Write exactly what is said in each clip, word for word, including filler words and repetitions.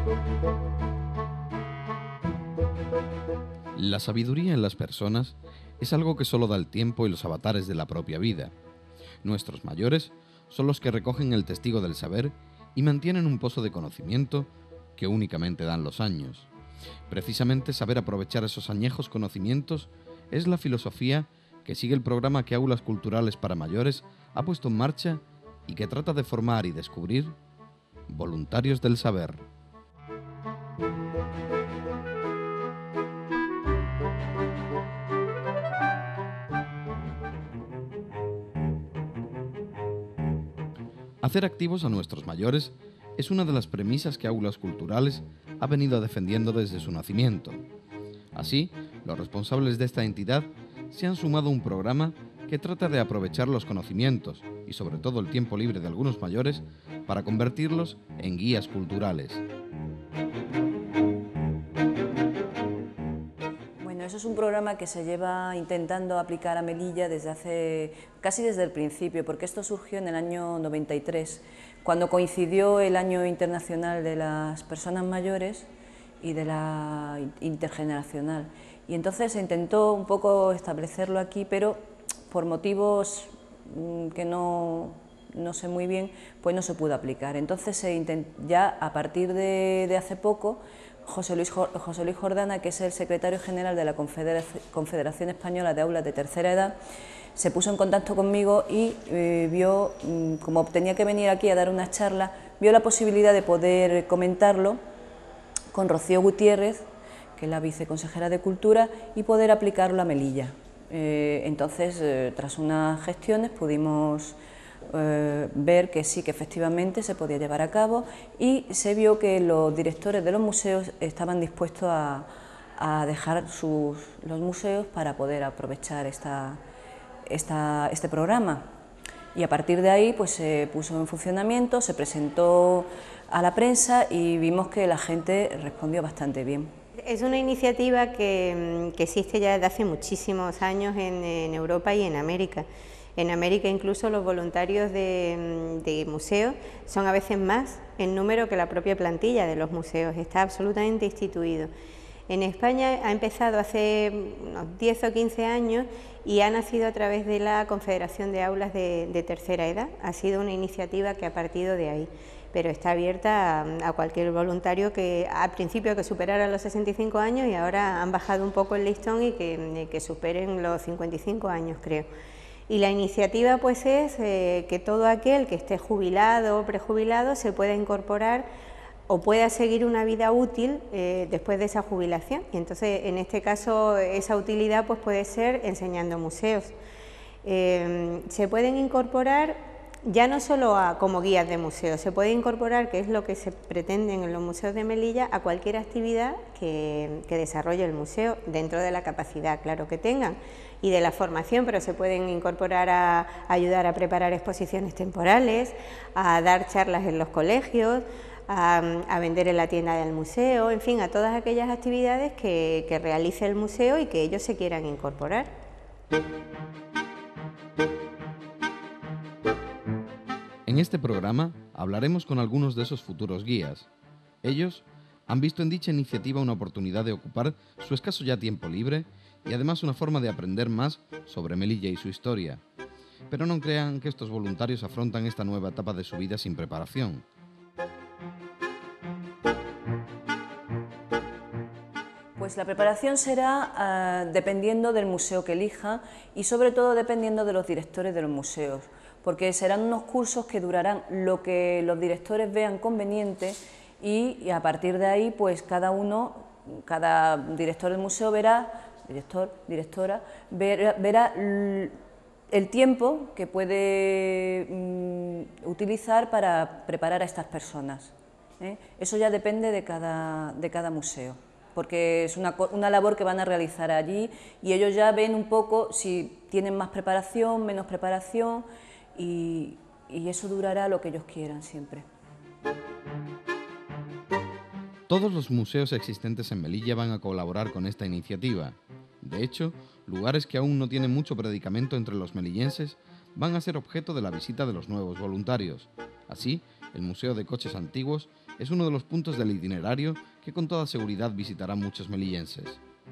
La sabiduría en las personas es algo que solo da el tiempo y los avatares de la propia vida. Nuestros mayores son los que recogen el testigo del saber y mantienen un pozo de conocimiento que únicamente dan los años. Precisamente saber aprovechar esos añejos conocimientos es la filosofía que sigue el programa que Aulas Culturales para Mayores ha puesto en marcha y que trata de formar y descubrir voluntarios del saber. Hacer activos a nuestros mayores es una de las premisas que Aulas Culturales ha venido defendiendo desde su nacimiento. Así, los responsables de esta entidad se han sumado a un programa que trata de aprovechar los conocimientos y sobre todo el tiempo libre de algunos mayores para convertirlos en guías culturales. Bueno, eso es un programa que se lleva intentando aplicar a Melilla desde hace, casi desde el principio, porque esto surgió en el año noventa y tres, cuando coincidió el Año Internacional de las Personas Mayores y de la intergeneracional. Y entonces se intentó un poco establecerlo aquí, pero por motivos que no, no sé muy bien, pues no se pudo aplicar. Entonces se intent, ya a partir de, de hace poco, José Luis, José Luis Jordana, que es el secretario general de la Confederación, Confederación Española de Aulas de Tercera Edad, se puso en contacto conmigo y eh, vio, como tenía que venir aquí a dar una charla, vio la posibilidad de poder comentarlo con Rocío Gutiérrez, que es la viceconsejera de Cultura, y poder aplicarlo a Melilla. Eh, entonces, eh, tras unas gestiones, pudimos eh, ver que sí, que efectivamente se podía llevar a cabo, y se vio que los directores de los museos estaban dispuestos a, a dejar sus, los museos para poder aprovechar esta, esta, este programa. Y a partir de ahí pues se puso en funcionamiento, se presentó a la prensa y vimos que la gente respondió bastante bien. Es una iniciativa que, que existe ya desde hace muchísimos años en, en Europa y en América. En América incluso los voluntarios de, de museos son a veces más en número que la propia plantilla de los museos, está absolutamente instituido. En España ha empezado hace unos diez o quince años y ha nacido a través de la Confederación de Aulas de, de Tercera Edad. Ha sido una iniciativa que ha partido de ahí, pero está abierta a, a cualquier voluntario que al principio que superara los sesenta y cinco años y ahora han bajado un poco el listón y que, que superen los cincuenta y cinco años, creo. Y la iniciativa pues es eh, que todo aquel que esté jubilado o prejubilado se pueda incorporar o pueda seguir una vida útil eh, después de esa jubilación. Y entonces, en este caso, esa utilidad pues, puede ser enseñando museos. Eh, se pueden incorporar ya no solo a, como guías de museos, se puede incorporar, que es lo que se pretende en los museos de Melilla, a cualquier actividad que, que desarrolle el museo, dentro de la capacidad, claro, que tengan, y de la formación, pero se pueden incorporar a, a ayudar a preparar exposiciones temporales, a dar charlas en los colegios, A, a vender en la tienda del museo, en fin, a todas aquellas actividades que, que realice el museo y que ellos se quieran incorporar. En este programa hablaremos con algunos de esos futuros guías. Ellos han visto en dicha iniciativa una oportunidad de ocupar su escaso ya tiempo libre y además una forma de aprender más sobre Melilla y su historia. Pero no crean que estos voluntarios afrontan esta nueva etapa de su vida sin preparación. Pues la preparación será uh, dependiendo del museo que elija y sobre todo dependiendo de los directores de los museos, porque serán unos cursos que durarán lo que los directores vean conveniente y, y a partir de ahí pues cada uno, cada director del museo verá, director, directora, verá, verá el tiempo que puede mm, utilizar para preparar a estas personas, ¿eh? Eso ya depende de cada, de cada museo, porque es una, una labor que van a realizar allí y ellos ya ven un poco si tienen más preparación, menos preparación y, y eso durará lo que ellos quieran siempre. Todos los museos existentes en Melilla van a colaborar con esta iniciativa. De hecho, lugares que aún no tienen mucho predicamento entre los melillenses van a ser objeto de la visita de los nuevos voluntarios, así El Museo de Coches Antiguos es uno de los puntos del itinerario que con toda seguridad visitarán muchos melillenses.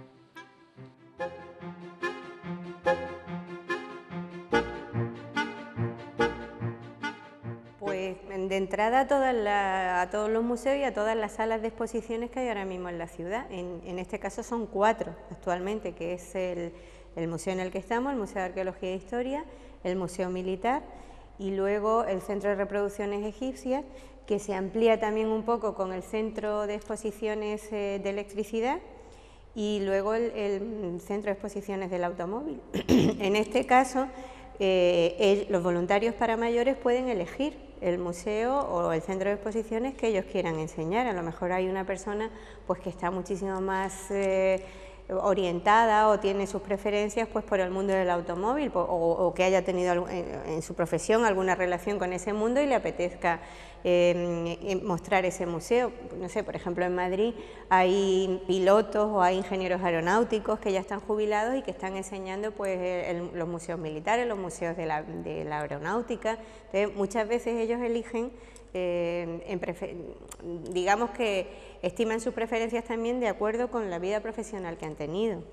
Pues de entrada a, todas la, a todos los museos y a todas las salas de exposiciones que hay ahora mismo en la ciudad. En, en este caso son cuatro actualmente, que es el, el museo en el que estamos, el Museo de Arqueología e Historia, el Museo Militar y luego el Centro de Reproducciones Egipcias, que se amplía también un poco con el Centro de Exposiciones eh, de Electricidad y luego el, el Centro de Exposiciones del Automóvil. En este caso, eh, el, los voluntarios para mayores pueden elegir el museo o el centro de exposiciones que ellos quieran enseñar. A lo mejor hay una persona pues que está muchísimo más eh, orientada o tiene sus preferencias pues por el mundo del automóvil o, o que haya tenido en, en su profesión alguna relación con ese mundo y le apetezca eh, mostrar ese museo. No sé, por ejemplo, en Madrid hay pilotos o hay ingenieros aeronáuticos que ya están jubilados y que están enseñando pues el, los museos militares, los museos de la, de la aeronáutica. Entonces, muchas veces ellos eligen, eh, en digamos que estiman sus preferencias también de acuerdo con la vida profesional que han tenido.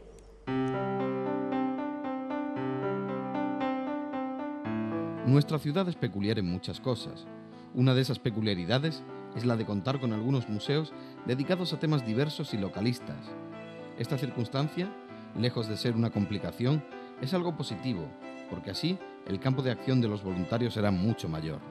Nuestra ciudad es peculiar en muchas cosas. Una de esas peculiaridades es la de contar con algunos museos dedicados a temas diversos y localistas. Esta circunstancia, lejos de ser una complicación, es algo positivo, porque así el campo de acción de los voluntarios será mucho mayor.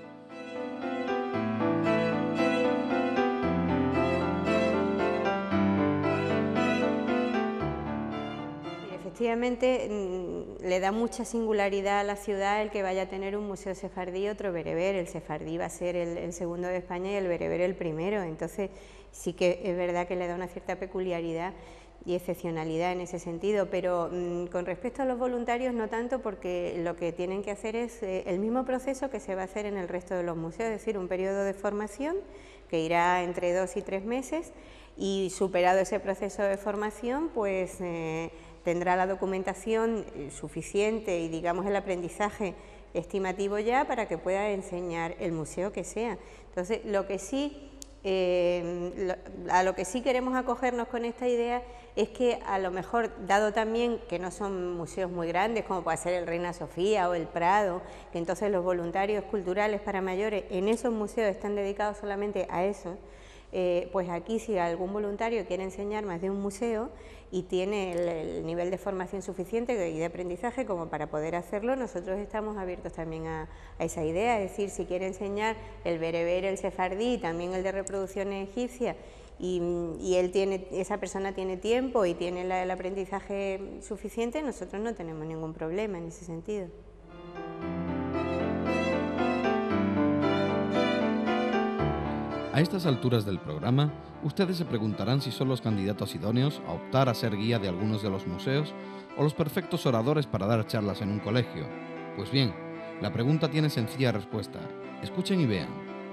Efectivamente, le da mucha singularidad a la ciudad el que vaya a tener un museo sefardí y otro bereber. El sefardí va a ser el, el segundo de España y el bereber el primero. Entonces, sí que es verdad que le da una cierta peculiaridad y excepcionalidad en ese sentido, pero mmm, con respecto a los voluntarios no tanto, porque lo que tienen que hacer es eh, el mismo proceso que se va a hacer en el resto de los museos, es decir, un periodo de formación que irá entre dos y tres meses y superado ese proceso de formación, pues eh, tendrá la documentación suficiente y digamos el aprendizaje estimativo ya para que pueda enseñar el museo que sea. Entonces, lo que sí Eh, lo, a lo que sí queremos acogernos con esta idea es que a lo mejor, dado también que no son museos muy grandes como puede ser el Reina Sofía o el Prado, que entonces los voluntarios culturales para mayores en esos museos están dedicados solamente a eso, eh, pues aquí si algún voluntario quiere enseñar más de un museo y tiene el, el nivel de formación suficiente y de aprendizaje como para poder hacerlo, nosotros estamos abiertos también a, a esa idea, es decir, si quiere enseñar el bereber, el sefardí, también el de reproducciones egipcias, y, y él tiene, esa persona tiene tiempo y tiene la, el aprendizaje suficiente, nosotros no tenemos ningún problema en ese sentido. A estas alturas del programa, ustedes se preguntarán si son los candidatos idóneos a optar a ser guía de algunos de los museos o los perfectos oradores para dar charlas en un colegio. Pues bien, la pregunta tiene sencilla respuesta. Escuchen y vean.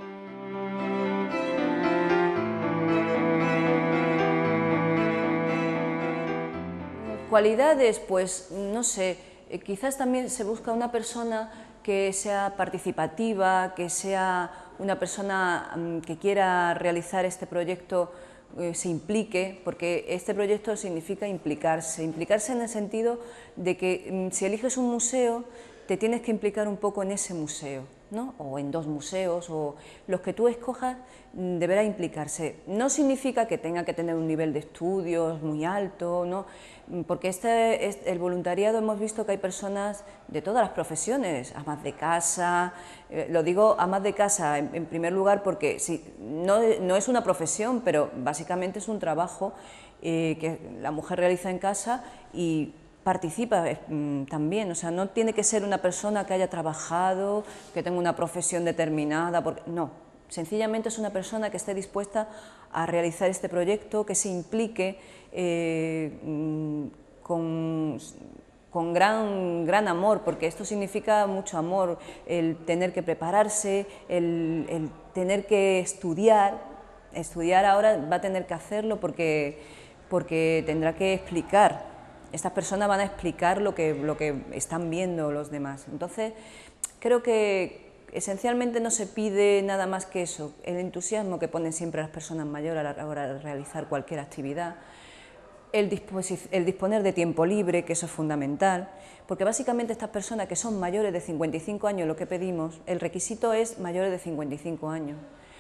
Cualidades, pues no sé, eh, quizás también se busca una persona que sea participativa, que sea una persona um, que quiera realizar este proyecto, eh, se implique, porque este proyecto significa implicarse, implicarse en el sentido de que um, si eliges un museo, te tienes que implicar un poco en ese museo, ¿no? O en dos museos, o los que tú escojas, deberá implicarse. No significa que tenga que tener un nivel de estudios muy alto, ¿no? Porque este, este, el voluntariado hemos visto que hay personas de todas las profesiones, amas de casa, eh, lo digo amas de casa en, en primer lugar porque sí, no, no es una profesión, pero básicamente es un trabajo eh, que la mujer realiza en casa y participa eh, también, o sea, no tiene que ser una persona que haya trabajado, que tenga una profesión determinada, porque, no, sencillamente es una persona que esté dispuesta a realizar este proyecto, que se implique eh, con, con gran, gran amor, porque esto significa mucho amor, el tener que prepararse, el, el tener que estudiar, estudiar ahora va a tener que hacerlo porque, porque tendrá que explicar. Estas personas van a explicar lo que, lo que están viendo los demás. Entonces, creo que Esencialmente no se pide nada más que eso, el entusiasmo que ponen siempre las personas mayores a la hora de realizar cualquier actividad, el, el disponer de tiempo libre, que eso es fundamental, porque básicamente estas personas que son mayores de cincuenta y cinco años, lo que pedimos, el requisito es mayores de cincuenta y cinco años.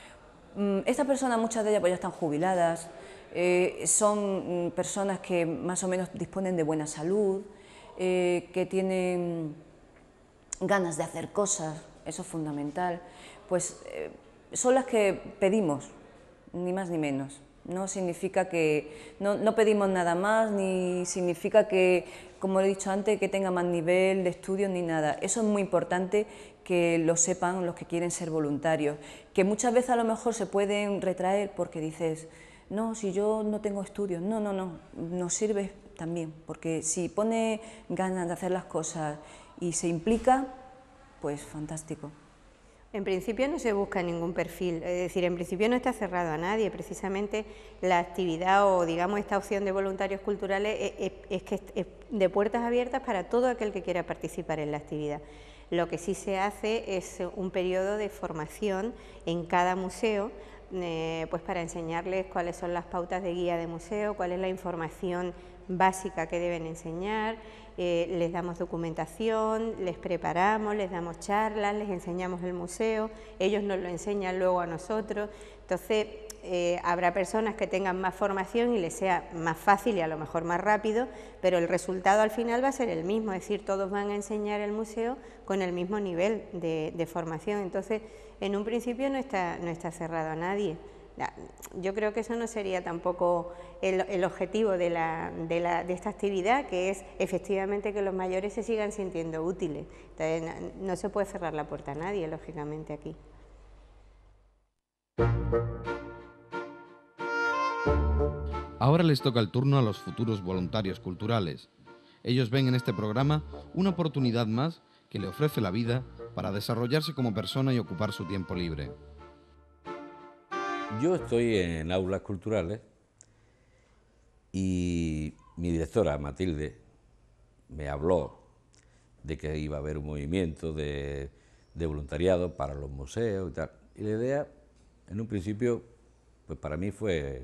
Estas personas, muchas de ellas pues ya están jubiladas, eh, son personas que más o menos disponen de buena salud, eh, que tienen ganas de hacer cosas, eso es fundamental, pues eh, son las que pedimos, ni más ni menos. No significa que, no, no pedimos nada más, ni significa que, como he dicho antes, que tenga más nivel de estudios ni nada. Eso es muy importante que lo sepan los que quieren ser voluntarios, que muchas veces a lo mejor se pueden retraer porque dices, no, si yo no tengo estudios, no, no, no, nos sirve también, porque si pone ganas de hacer las cosas y se implica, pues fantástico. En principio no se busca ningún perfil, es decir, en principio no está cerrado a nadie, precisamente la actividad o digamos esta opción de voluntarios culturales es, es, es que es de puertas abiertas para todo aquel que quiera participar en la actividad. Lo que sí se hace es un periodo de formación en cada museo, eh, pues para enseñarles cuáles son las pautas de guía de museo, cuál es la información básica que deben enseñar, eh, les damos documentación, les preparamos, les damos charlas, les enseñamos el museo, ellos nos lo enseñan luego a nosotros, entonces eh, habrá personas que tengan más formación y les sea más fácil y a lo mejor más rápido, pero el resultado al final va a ser el mismo, es decir, todos van a enseñar el museo con el mismo nivel de, de formación, entonces en un principio no está, no está cerrado a nadie. Yo creo que eso no sería tampoco el, el objetivo de, la, de, la, de esta actividad, que es efectivamente que los mayores se sigan sintiendo útiles. Entonces, no, no se puede cerrar la puerta a nadie, lógicamente, aquí. Ahora les toca el turno a los futuros voluntarios culturales. Ellos ven en este programa una oportunidad más que le ofrece la vida para desarrollarse como persona y ocupar su tiempo libre. Yo estoy en aulas culturales y mi directora, Matilde, me habló de que iba a haber un movimiento de, de voluntariado para los museos y tal. Y la idea, en un principio, pues para mí fue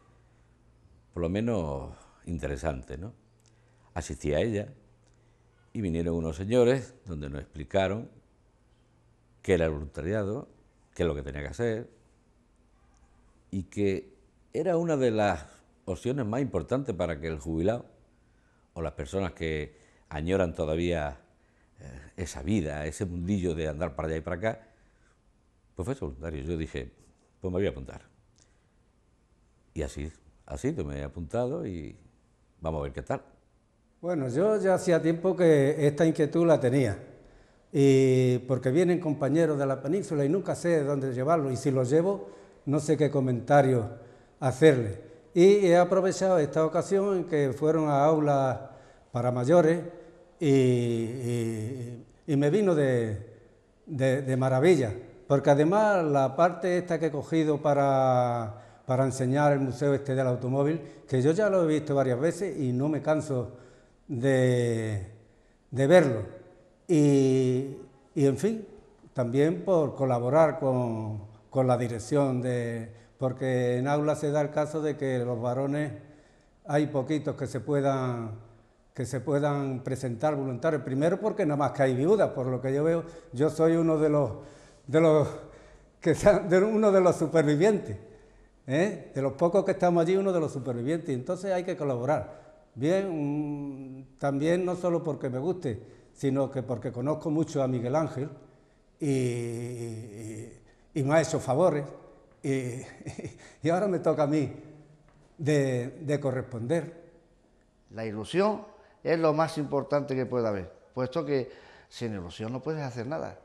por lo menos interesante, ¿no? Asistí a ella y vinieron unos señores donde nos explicaron qué era el voluntariado, qué es lo que tenía que hacer, y que era una de las opciones más importantes para que el jubilado o las personas que añoran todavía eh, esa vida, ese mundillo de andar para allá y para acá, pues fuese voluntario. Yo dije, pues me voy a apuntar. Y así, así me he apuntado y vamos a ver qué tal. Bueno, yo ya hacía tiempo que esta inquietud la tenía, y porque vienen compañeros de la península y nunca sé dónde llevarlos, y si los llevo no sé qué comentarios hacerle. Y he aprovechado esta ocasión en que fueron a aulas para mayores y, y, y me vino de, de, de maravilla, porque además la parte esta que he cogido para, para enseñar el museo este del automóvil, que yo ya lo he visto varias veces y no me canso de, de verlo. Y, y en fin, también por colaborar con con la dirección, de, porque en aula se da el caso de que los varones hay poquitos que se puedan, que se puedan presentar voluntarios, primero porque nada más que hay viudas, por lo que yo veo, yo soy uno de los, de los, que, de uno de los supervivientes, ¿eh? De los pocos que estamos allí, uno de los supervivientes, y entonces hay que colaborar. Bien, mmm, también no solo porque me guste, sino que porque conozco mucho a Miguel Ángel y, y y me ha hecho favores, y, y ahora me toca a mí de, de corresponder. La ilusión es lo más importante que puede haber, puesto que sin ilusión no puedes hacer nada.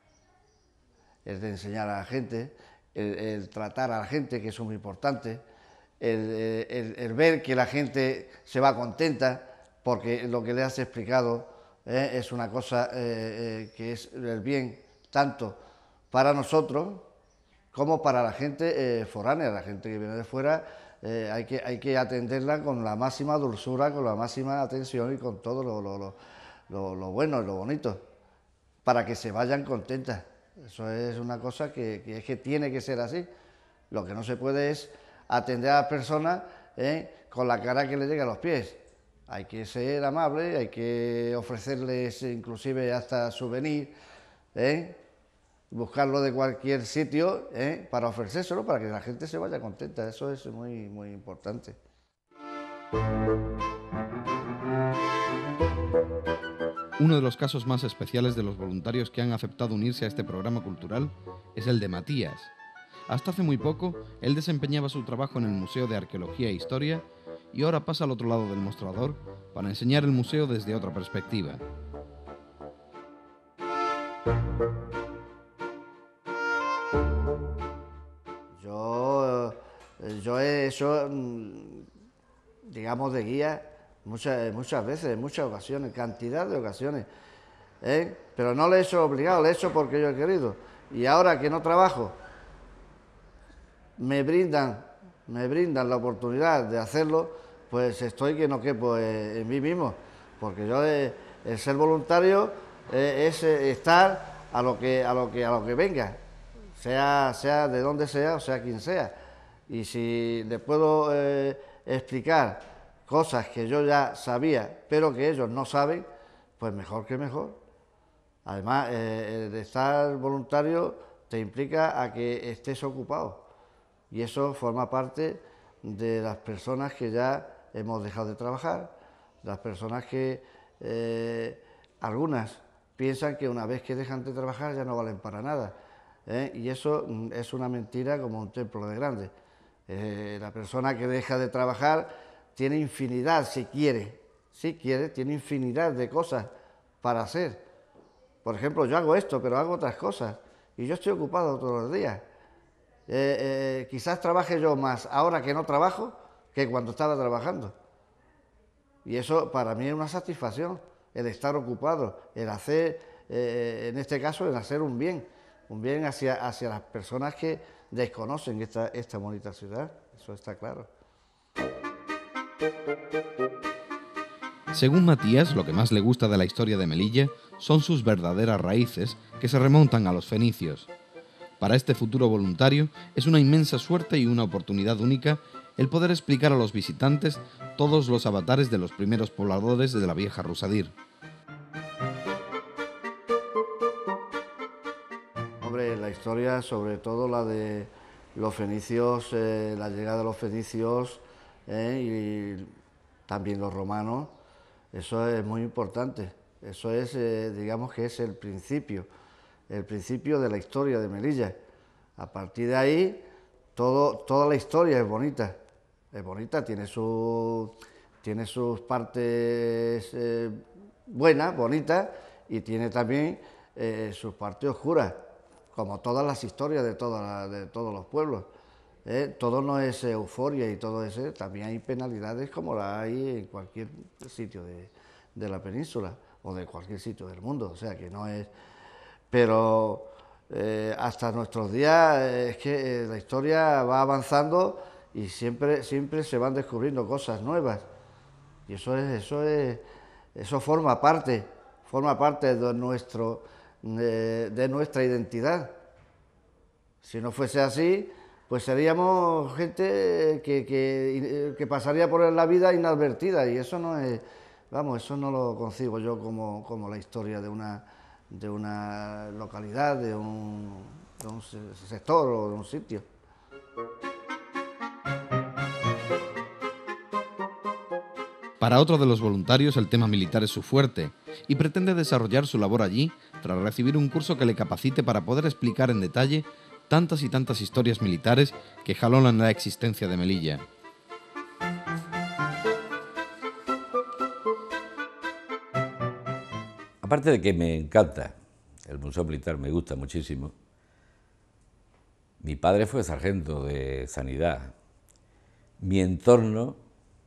El de enseñar a la gente, el, el tratar a la gente, que eso es muy importante, el, el, el ver que la gente se va contenta, porque lo que le has explicado eh, es una cosa eh, eh, que es el bien tanto para nosotros como para la gente eh, foránea, la gente que viene de fuera, eh, hay, que, hay que atenderla con la máxima dulzura, con la máxima atención y con todo lo, lo, lo, lo, lo bueno y lo bonito, para que se vayan contentas. Eso es una cosa que, que es que tiene que ser así. Lo que no se puede es atender a las personas ¿eh? con la cara que le llega a los pies. Hay que ser amable, hay que ofrecerles inclusive hasta souvenir, ¿eh? buscarlo de cualquier sitio ¿eh? para ofrecérselo, para que la gente se vaya contenta. Eso es muy, muy importante. Uno de los casos más especiales de los voluntarios que han aceptado unirse a este programa cultural es el de Matías. Hasta hace muy poco, él desempeñaba su trabajo en el Museo de Arqueología e Historia y ahora pasa al otro lado del mostrador para enseñar el museo desde otra perspectiva. Yo, yo he hecho, digamos, de guía muchas, muchas veces, en muchas ocasiones, cantidad de ocasiones, ¿eh? Pero no lo he hecho obligado, lo he hecho porque yo he querido. Y ahora que no trabajo, me brindan, me brindan la oportunidad de hacerlo, pues estoy que no quepo en mí mismo, porque yo eh, el ser voluntario eh, es eh, estar a lo que a lo que a lo que venga, sea sea de donde sea o sea quien sea, y si le puedo eh, explicar cosas que yo ya sabía pero que ellos no saben, pues mejor que mejor. Además, eh, el estar voluntario te implica a que estés ocupado, y eso forma parte de las personas que ya hemos dejado de trabajar, las personas que eh, algunas piensan que una vez que dejan de trabajar ya no valen para nada, ¿eh? Y eso es una mentira como un templo de grande. Eh, la persona que deja de trabajar tiene infinidad, si quiere, si quiere, tiene infinidad de cosas para hacer. Por ejemplo, yo hago esto, pero hago otras cosas, y yo estoy ocupado todos los días. Eh, eh, quizás trabaje yo más ahora que no trabajo que cuando estaba trabajando, y eso para mí es una satisfacción, el estar ocupado, el hacer, eh, en este caso, el hacer un bien, un bien hacia, hacia las personas que desconocen esta, esta bonita ciudad, eso está claro. Según Matías, lo que más le gusta de la historia de Melilla son sus verdaderas raíces que se remontan a los fenicios. Para este futuro voluntario es una inmensa suerte y una oportunidad única el poder explicar a los visitantes todos los avatares de los primeros pobladores de la vieja Rusadir. Hombre, la historia, sobre todo la de los fenicios, eh, la llegada de los fenicios eh, y también los romanos, eso es muy importante. Eso es, eh, digamos que es el principio, el principio de la historia de Melilla. A partir de ahí, todo, toda la historia es bonita. Es bonita, tiene, su, tiene sus partes eh, buenas, bonitas, y tiene también eh, sus partes oscuras, como todas las historias de, toda, de todos los pueblos. ¿eh? Todo no es euforia y todo eso, también hay penalidades como la hay en cualquier sitio de, de la península o de cualquier sitio del mundo, o sea que no es... Pero eh, hasta nuestros días eh, es que eh, la historia va avanzando y siempre, siempre se van descubriendo cosas nuevas, y eso es, eso es, eso forma parte, forma parte de nuestro, de, de nuestra identidad. Si no fuese así, pues seríamos gente que, que, que pasaría por la vida inadvertida, y eso no es, vamos, eso no lo concibo yo como, como la historia de una, de una localidad, de un, de un sector o de un sitio. Para otro de los voluntarios, el tema militar es su fuerte y pretende desarrollar su labor allí tras recibir un curso que le capacite para poder explicar en detalle tantas y tantas historias militares que jalonan la existencia de Melilla. Aparte de que me encanta, el Museo Militar me gusta muchísimo, mi padre fue sargento de Sanidad. Mi entorno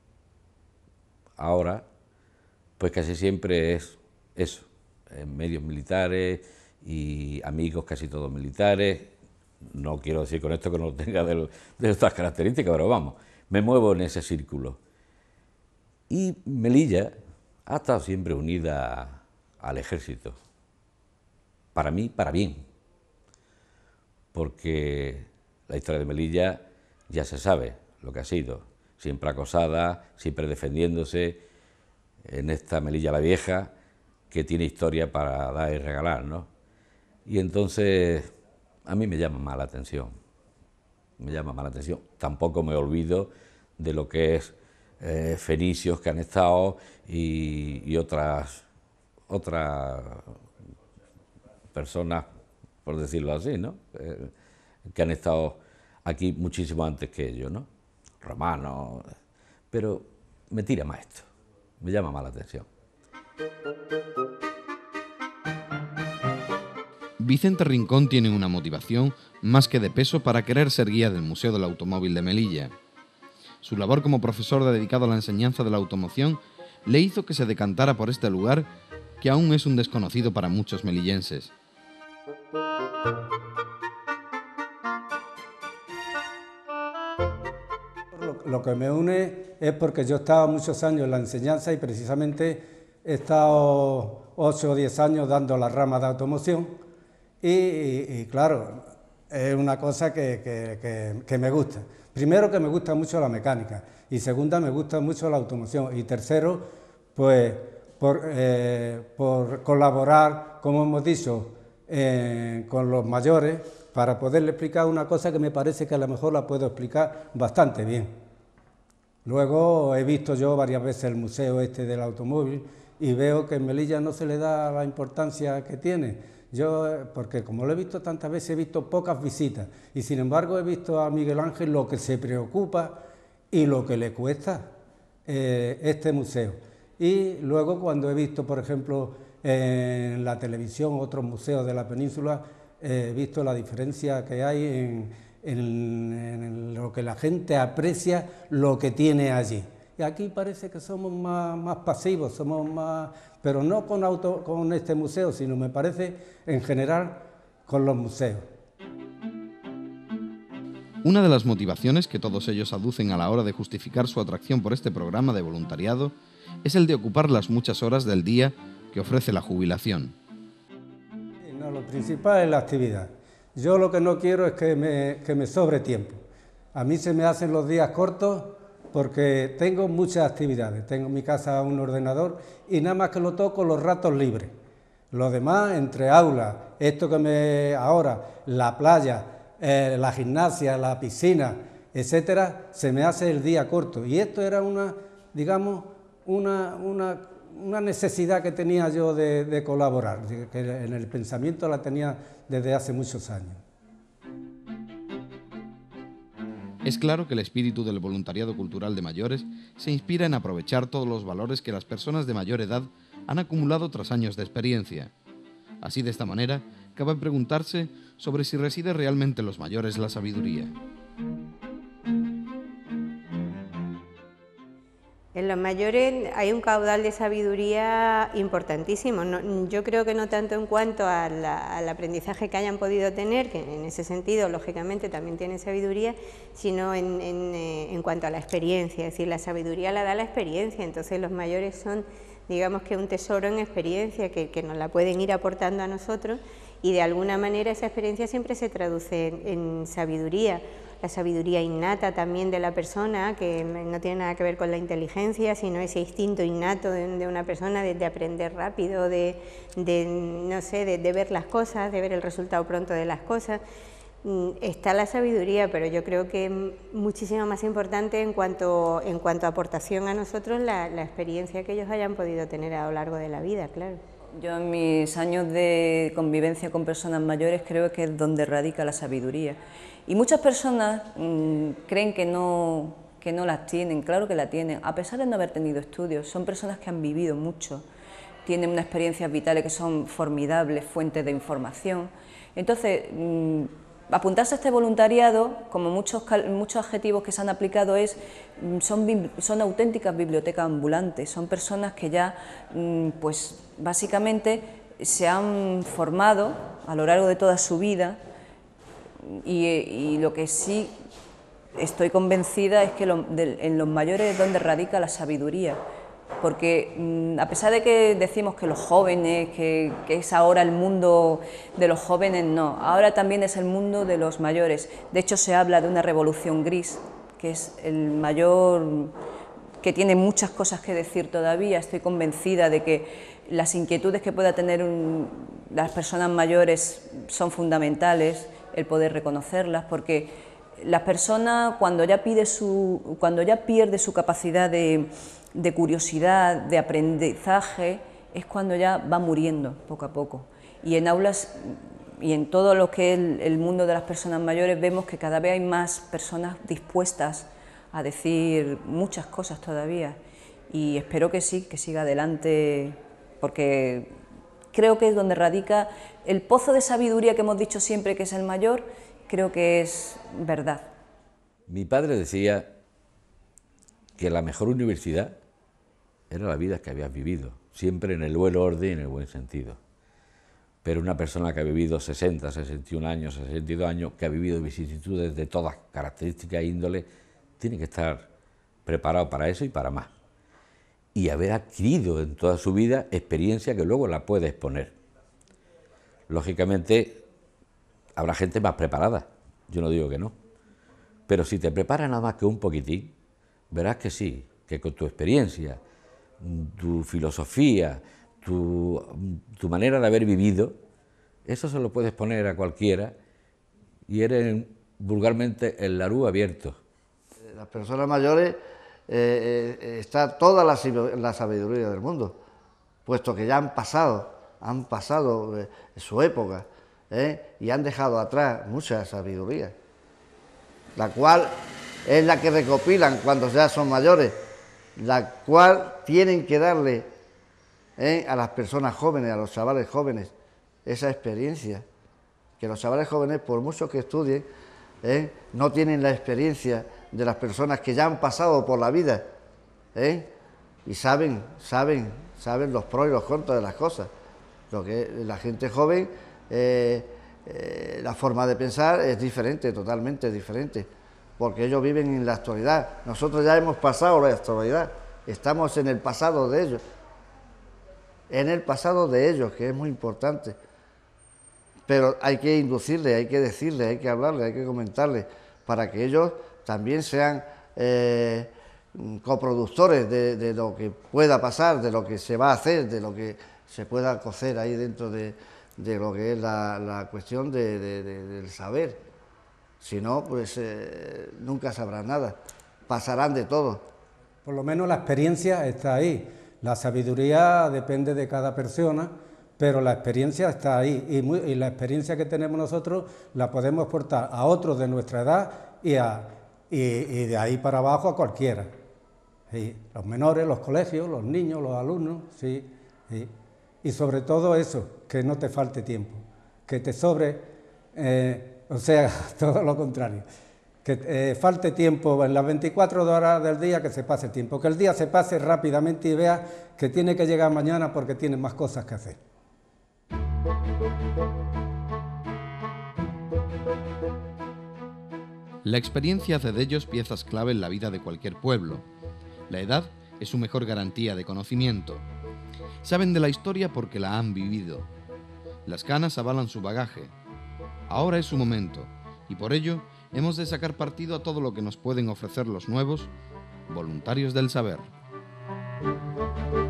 ahora, pues casi siempre es eso, en medios militares y amigos casi todos militares. No quiero decir con esto que no tenga de, de estas características, pero vamos, me muevo en ese círculo. Y Melilla ha estado siempre unida al ejército. Para mí, para bien. porque la historia de Melilla ya se sabe lo que ha sido, siempre acosada, siempre defendiéndose en esta Melilla la Vieja, que tiene historia para dar y regalar, ¿no? Y entonces a mí me llama más la atención, me llama más la atención. Tampoco me olvido de lo que es eh, fenicios que han estado y, y otras, otras personas, por decirlo así, ¿no? Eh, que han estado aquí muchísimo antes que ellos, ¿no? Romanos, pero me tira más esto, me llama más la atención. Vicente Rincón tiene una motivación más que de peso para querer ser guía del Museo del Automóvil de Melilla. Su labor como profesor dedicado a la enseñanza de la automoción le hizo que se decantara por este lugar que aún es un desconocido para muchos melillenses. Lo que me une es porque yo estaba muchos años en la enseñanza y precisamente he estado ocho o diez años dando la rama de automoción y, y, y claro, es una cosa que, que, que, que me gusta. Primero, que me gusta mucho la mecánica y segunda, me gusta mucho la automoción y tercero, pues por, eh, por colaborar, como hemos dicho, eh, con los mayores para poderle explicar una cosa que me parece que a lo mejor la puedo explicar bastante bien. Luego he visto yo varias veces el museo este del automóvil y veo que en Melilla no se le da la importancia que tiene. Yo, porque como lo he visto tantas veces, he visto pocas visitas y sin embargo he visto a Miguel Ángel lo que se preocupa y lo que le cuesta eh, este museo. Y luego cuando he visto, por ejemplo, en la televisión otros museos de la península, eh, he visto la diferencia que hay en, en, en lo que la gente aprecia lo que tiene allí. Y aquí parece que somos más, más pasivos, somos más, pero no con, auto, con este museo, sino me parece en general con los museos. Una de las motivaciones que todos ellos aducen a la hora de justificar su atracción por este programa de voluntariado es el de ocupar las muchas horas del día que ofrece la jubilación. No, lo principal es la actividad. Yo lo que no quiero es que me, que me sobre tiempo. A mí se me hacen los días cortos porque tengo muchas actividades. Tengo en mi casa un ordenador y nada más que lo toco los ratos libres. Lo demás, entre aulas, esto que me ahora, la playa, eh, la gimnasia, la piscina, etcétera, se me hace el día corto. Y esto era una, digamos, una, una, una necesidad que tenía yo de, de colaborar, que en el pensamiento la tenía desde hace muchos años. Es claro que el espíritu del voluntariado cultural de mayores se inspira en aprovechar todos los valores que las personas de mayor edad han acumulado tras años de experiencia. Así, de esta manera, cabe preguntarse sobre si reside realmente en los mayores la sabiduría. En los mayores hay un caudal de sabiduría importantísimo. No, yo creo que no tanto en cuanto a la, al aprendizaje que hayan podido tener, que en ese sentido, lógicamente, también tienen sabiduría, sino en, en, eh, en cuanto a la experiencia. Es decir, la sabiduría la da la experiencia, entonces los mayores son, digamos que un tesoro en experiencia que, que nos la pueden ir aportando a nosotros y de alguna manera esa experiencia siempre se traduce en, en sabiduría. La sabiduría innata también de la persona, que no tiene nada que ver con la inteligencia, sino ese instinto innato de, de una persona de, de aprender rápido, de, de no sé, de, de ver las cosas, de ver el resultado pronto de las cosas. Está la sabiduría, pero yo creo que es muchísimo más importante en cuanto, en cuanto a aportación a nosotros la, la experiencia que ellos hayan podido tener a lo largo de la vida, claro. Yo en mis años de convivencia con personas mayores creo que es donde radica la sabiduría. Y muchas personas mmm, creen que no, que no las tienen, claro que la tienen, a pesar de no haber tenido estudios. Son personas que han vivido mucho, tienen unas experiencias vitales que son formidables, fuentes de información. Entonces, mmm, apuntarse a este voluntariado, como muchos, muchos adjetivos que se han aplicado, es, son, son auténticas bibliotecas ambulantes, son personas que ya, pues básicamente, se han formado a lo largo de toda su vida y, y lo que sí estoy convencida es que lo, de, en los mayores es donde radica la sabiduría, porque mmm, a pesar de que decimos que los jóvenes, que, que es ahora el mundo de los jóvenes, no, ahora también es el mundo de los mayores. De hecho, se habla de una revolución gris, que es el mayor, que tiene muchas cosas que decir todavía. Estoy convencida de que las inquietudes que pueda tener un, las personas mayores son fundamentales, el poder reconocerlas, porque la persona cuando ya, pide su, cuando ya pierde su capacidad de, de curiosidad, de aprendizaje, es cuando ya va muriendo poco a poco. Y en aulas y en todo lo que es el, el mundo de las personas mayores vemos que cada vez hay más personas dispuestas a decir muchas cosas todavía, y espero que sí, que siga adelante, porque creo que es donde radica el pozo de sabiduría que hemos dicho siempre que es el mayor. Creo que es verdad. Mi padre decía que la mejor universidad era la vida que habías vivido, siempre en el buen orden y en el buen sentido. Pero una persona que ha vivido sesenta, sesenta y un años, sesenta y dos años, que ha vivido vicisitudes de todas características e índole, tiene que estar preparado para eso y para más. Y haber adquirido en toda su vida experiencia que luego la puede exponer. Lógicamente, habrá gente más preparada, yo no digo que no, pero si te preparas nada más que un poquitín, verás que sí, que con tu experiencia, tu filosofía, tu, tu manera de haber vivido, eso se lo puedes poner a cualquiera y eres vulgarmente el larú abierto. Las personas mayores eh, eh, está toda la, la sabiduría del mundo, puesto que ya han pasado, han pasado eh, su época, ¿eh? y han dejado atrás mucha sabiduría, la cual es la que recopilan cuando ya son mayores, la cual tienen que darle ¿eh? a las personas jóvenes, a los chavales jóvenes, esa experiencia, que los chavales jóvenes, por mucho que estudien, ¿eh? no tienen la experiencia de las personas que ya han pasado por la vida, ¿eh? y saben, saben, saben los pros y los contras de las cosas. Lo que la gente joven, eh, eh, la forma de pensar es diferente, totalmente diferente, porque ellos viven en la actualidad. Nosotros ya hemos pasado la actualidad, estamos en el pasado de ellos, en el pasado de ellos, que es muy importante. Pero hay que inducirles, hay que decirles, hay que hablarles, hay que comentarles, para que ellos también sean eh, coproductores de, de lo que pueda pasar, de lo que se va a hacer, de lo que se pueda cocer ahí dentro de, de lo que es la, la cuestión de, de, de, del saber. Si no, pues eh, nunca sabrán nada, pasarán de todo. Por lo menos la experiencia está ahí, la sabiduría depende de cada persona, pero la experiencia está ahí, y, muy, y la experiencia que tenemos nosotros la podemos aportar a otros de nuestra edad y, a, y, y de ahí para abajo a cualquiera. Sí, los menores, los colegios, los niños, los alumnos, sí, sí. Y sobre todo eso, que no te falte tiempo, que te sobre, eh, o sea, todo lo contrario, que eh, falte tiempo en las veinticuatro horas del día, que se pase el tiempo, que el día se pase rápidamente y veas que tiene que llegar mañana porque tiene más cosas que hacer. La experiencia hace de ellos piezas clave en la vida de cualquier pueblo. La edad es su mejor garantía de conocimiento. Saben de la historia porque la han vivido. Las canas avalan su bagaje. Ahora es su momento, y por ello hemos de sacar partido a todo lo que nos pueden ofrecer los nuevos voluntarios del saber.